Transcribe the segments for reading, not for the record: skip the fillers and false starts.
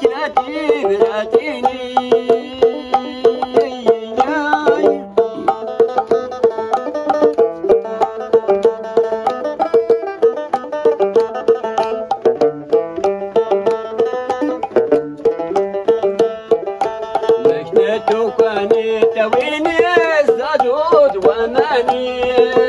وجهتي بلاتيني مشيت كانت تويني الزادود وماني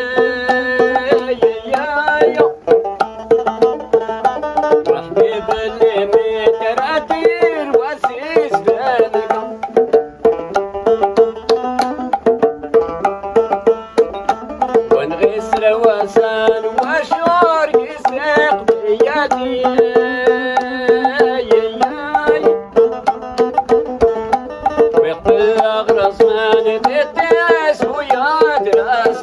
وحبيب اللي متراتير وسيس بالقم ونغيس رواسان وشور يسرق بيدي أغرس من تتس ويا دراس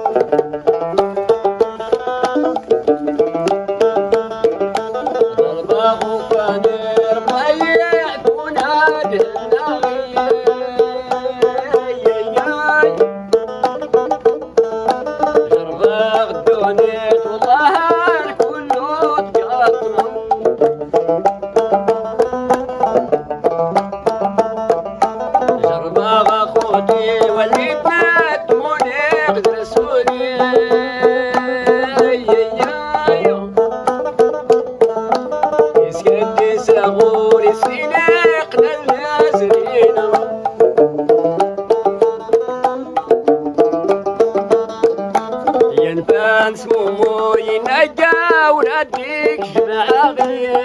الباغ وقادر ضيعت ونادي النغي جرباغ دونيت والله كله تقطم جرباغ اخوتي وليت مونيق رسولي يسكت سغور سينيق للازرين ينفان سمومو ينجا وناديك جماغي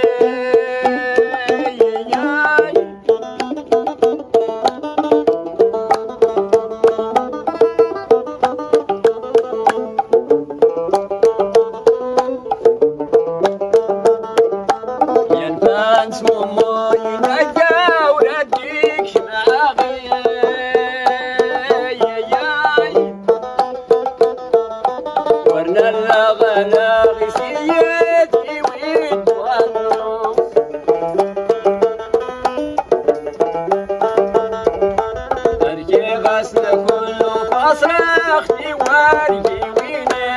اسمه موي نجا ورديك شماغي ورنا الغلاغي سيدي ويتوانو ارجي غسل كله فاصرختي وارجي ويني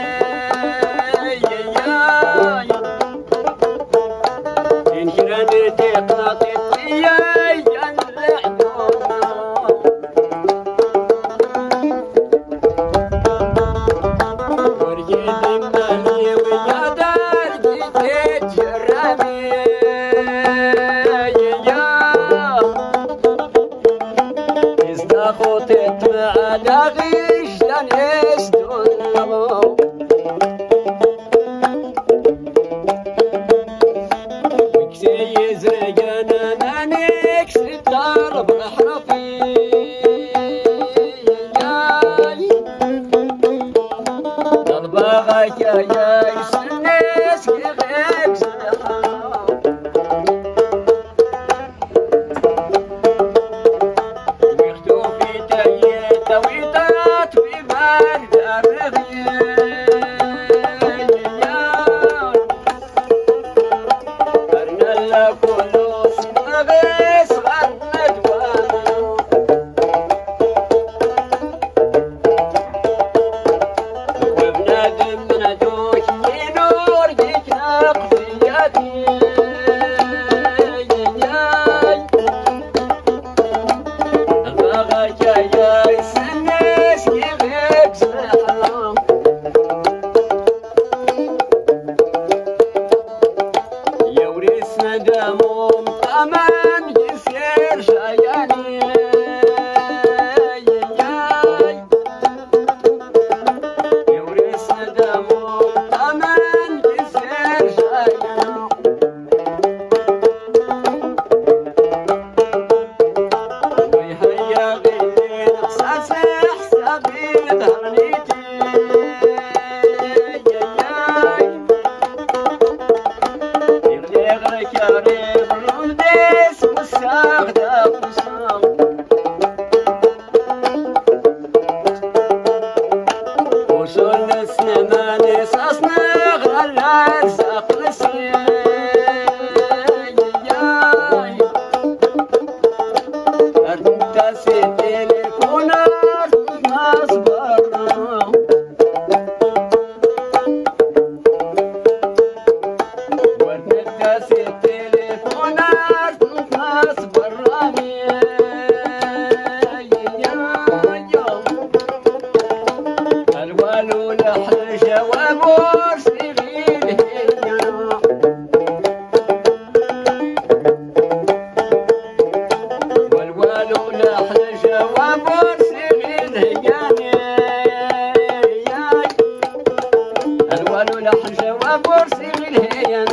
انشردتي قناطيت لياي ورجيت مالي ويا دار جيت جرامي استخوتت مع داغيش لنستنغو يزرقنا نانيك ستار بحرفي الباغك يا يسنس يغيك زلحا ويختو في تايتا ويطات في بارد الرغيان كله سنغيس غنت وانو وبنادم ندوش ينور جيتنا قضياتي الباغا جاي سنس يغيب زحام يورثنا دموم طمان يسير شاياني يورثنا دموم طمان يسير شاياني ويهيا غير احساس حسابي تهنيتي وصل السنة صاصنا غلا ساقلسي أنت سيتليفون نصبر ورنت سيتليفون وبرسي غير الوالو لحن وبرسي غير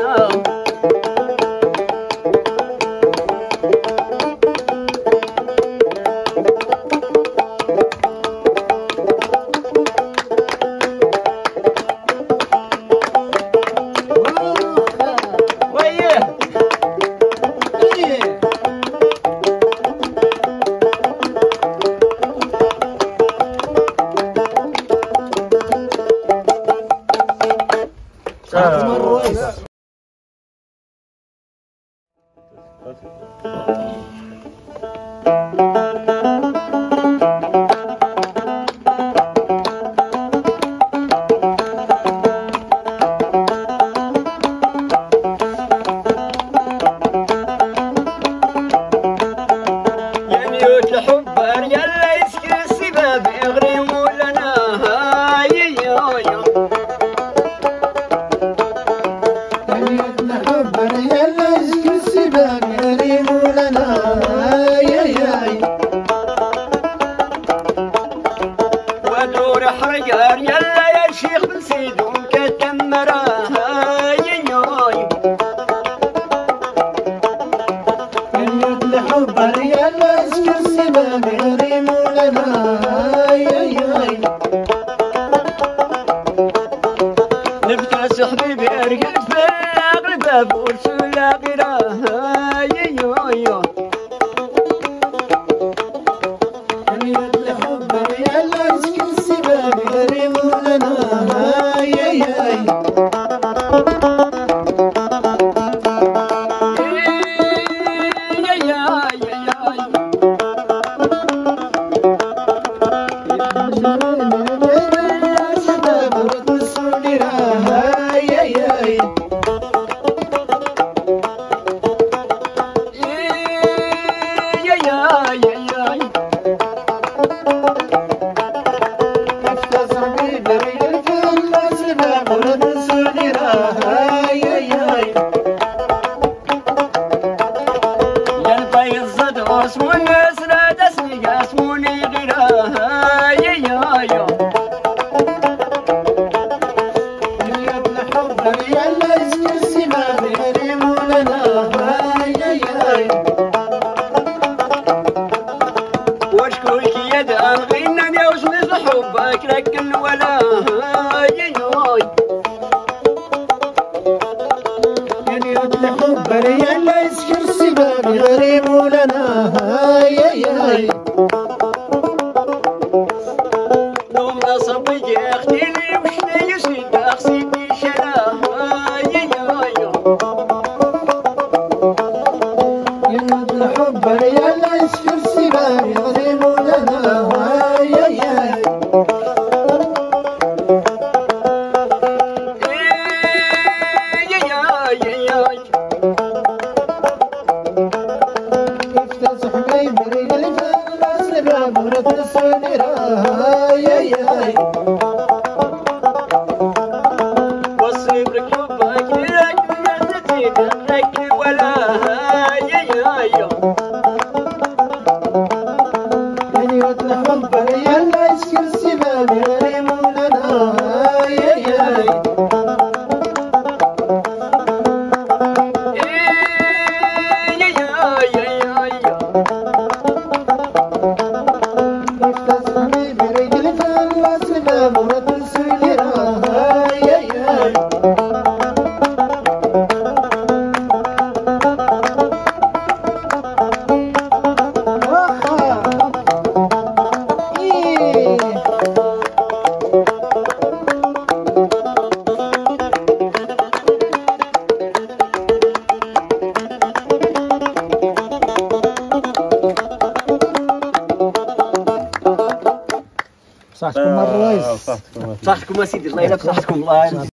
صحتكم الرئيس. صحتكم يا سيدي، الله يلف صحتكم الله.